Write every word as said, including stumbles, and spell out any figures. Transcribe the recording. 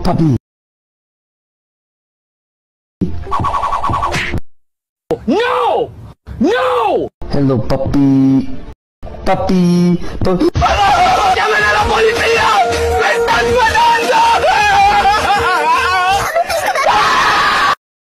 puppy. No! No! Hello, puppy. Puppy. Puppy. ¡Llamen a la policía!